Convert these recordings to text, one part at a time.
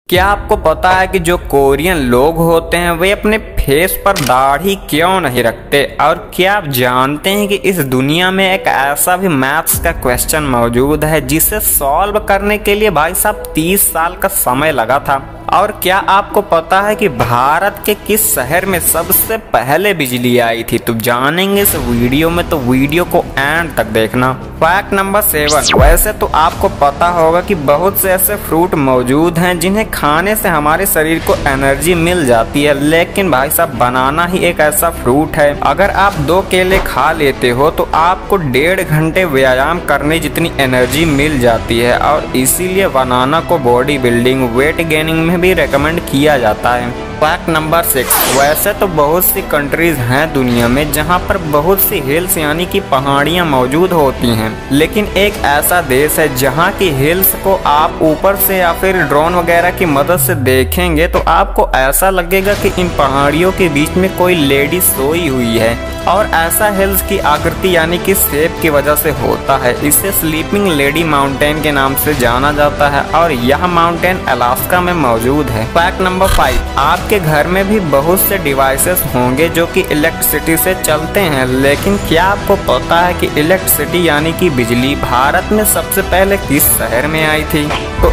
क्या आपको पता है कि जो कोरियन लोग होते हैं वे अपने फेस पर दाढ़ी क्यों नहीं रखते? और क्या आप जानते हैं कि इस दुनिया में एक ऐसा भी मैथ्स का क्वेश्चन मौजूद है जिसे सॉल्व करने के लिए भाई साहब 30 साल का समय लगा था? और क्या आपको पता है कि भारत के किस शहर में सबसे पहले बिजली आई थी? तो जानेंगे इस वीडियो में, तो वीडियो को एंड तक देखना। Fact number 7। वैसे तो आपको पता होगा कि बहुत से ऐसे फ्रूट मौजूद हैं जिन्हें खाने से हमारे शरीर को एनर्जी मिल जाती है, लेकिन भाई साहब बनाना ही एक ऐसा फ्रूट है। अगर आप 2 केले खा लेते हो तो आपको 1.5 घंटे व्यायाम करने जितनी एनर्जी मिल जाती है, और इसीलिए बनाना को बॉडी बिल्डिंग, वेट गेनिंग में भी रेकमेंड किया जाता है। Fact number 6। वैसे तो बहुत सी कंट्रीज हैं दुनिया में जहां पर बहुत सी हिल्स यानी कि पहाड़ियां मौजूद होती हैं, लेकिन एक ऐसा देश है जहां की हिल्स को आप ऊपर से या फिर ड्रोन वगैरह की मदद से देखेंगे तो आपको ऐसा लगेगा कि इन पहाड़ियों के बीच में कोई लेडी सोई हुई है, और ऐसा हिल्स की आकृति यानी कि शेप की वजह से होता है। इसे स्लीपिंग लेडी माउंटेन के नाम से जाना जाता है, और यह माउंटेन अलास्का में मौजूद है। Fact number 5। आपके घर में भी बहुत से डिवाइसेस होंगे जो कि इलेक्ट्रिसिटी से चलते हैं, लेकिन क्या आपको पता है कि इलेक्ट्रिसिटी यानी कि बिजली भारत में सबसे पहले किस शहर में आई थी? तो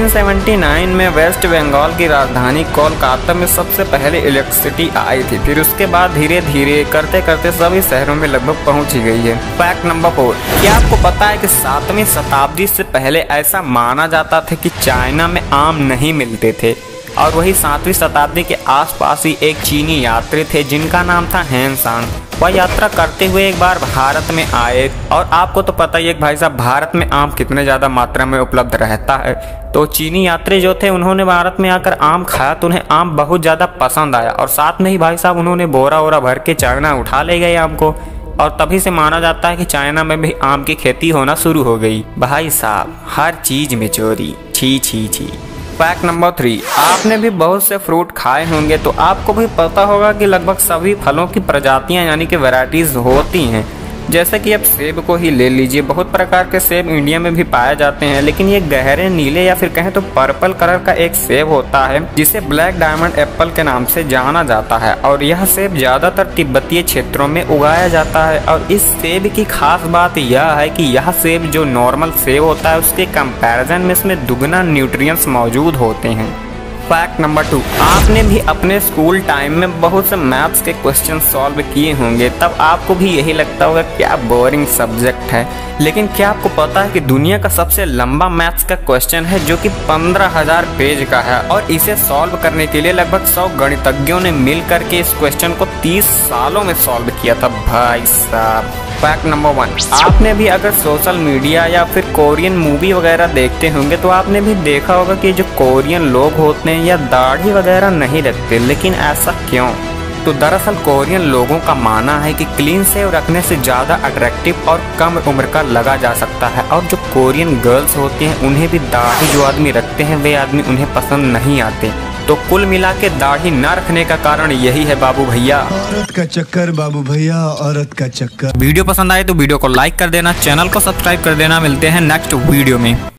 1879 में वेस्ट बंगाल की राजधानी कोलकाता में सबसे पहले इलेक्ट्रिसिटी आई थी। फिर उसके बाद धीरे धीरे करते करते सभी शहरों में लगभग पहुंच ही गई है। Fact number 4। क्या आपको पता है कि 7वीं शताब्दी से पहले ऐसा माना जाता था कि चाइना में आम नहीं मिलते थे, और वही 7वीं शताब्दी के आसपास ही एक चीनी यात्री थे जिनका नाम था हेन सांग। वह यात्रा करते हुए एक बार भारत में आए, और आपको तो पता ही है भाई साहब भारत में आम कितने ज़्यादा मात्रा में उपलब्ध रहता है। तो चीनी यात्री जो थे उन्होंने भारत में आकर आम खाया तो उन्हें आम बहुत ज़्यादा पसंद आया, और साथ में ही भाई साहब उन्होंने बोरा वोरा भर के चाइना उठा ले गए आम को, और तभी से माना जाता है कि चाइना में भी आम की खेती होना शुरू हो गई। भाई साहब हर चीज़ में चोरी, छी छी छी। Fact number 3। आपने भी बहुत से फ्रूट खाए होंगे, तो आपको भी पता होगा कि लगभग सभी फलों की प्रजातियां यानी कि वैरायटीज होती हैं। जैसे कि आप सेब को ही ले लीजिए, बहुत प्रकार के सेब इंडिया में भी पाए जाते हैं, लेकिन ये गहरे नीले या फिर कहें तो पर्पल कलर का एक सेब होता है जिसे ब्लैक डायमंड एप्पल के नाम से जाना जाता है, और यह सेब ज्यादातर तिब्बतीय क्षेत्रों में उगाया जाता है। और इस सेब की खास बात यह है कि यह सेब जो नॉर्मल सेब होता है उसके कंपैरिजन में इसमें दुगना न्यूट्रिएंट्स मौजूद होते हैं। Fact number 2। आपने भी अपने स्कूल टाइम में बहुत से मैथ्स के क्वेश्चन सॉल्व किए होंगे, तब आपको भी यही लगता होगा क्या बोरिंग सब्जेक्ट है। लेकिन क्या आपको पता है कि दुनिया का सबसे लंबा मैथ्स का क्वेश्चन है जो कि 15,000 पेज का है, और इसे सॉल्व करने के लिए लगभग 100 गणितज्ञों ने मिल करके इस क्वेश्चन को 30 सालों में सॉल्व किया था भाई साहब। Fact number 1। आपने भी अगर सोशल मीडिया या फिर कोरियन मूवी वगैरह देखते होंगे तो आपने भी देखा होगा कि जो कोरियन लोग होते हैं या दाढ़ी वगैरह नहीं रखते, लेकिन ऐसा क्यों? तो दरअसल कोरियन लोगों का मानना है कि क्लीन शेव रखने से ज़्यादा अट्रैक्टिव और कम उम्र का लगा जा सकता है, और जो कोरियन गर्ल्स होती हैं उन्हें भी दाढ़ी जो आदमी रखते हैं वे आदमी उन्हें पसंद नहीं आते। तो कुल मिला के दाढ़ी न रखने का कारण यही है बाबू भैया। औरत का चक्कर बाबू भैया, औरत का चक्कर। वीडियो पसंद आए तो वीडियो को लाइक कर देना, चैनल को सब्सक्राइब कर देना। मिलते हैं नेक्स्ट वीडियो में।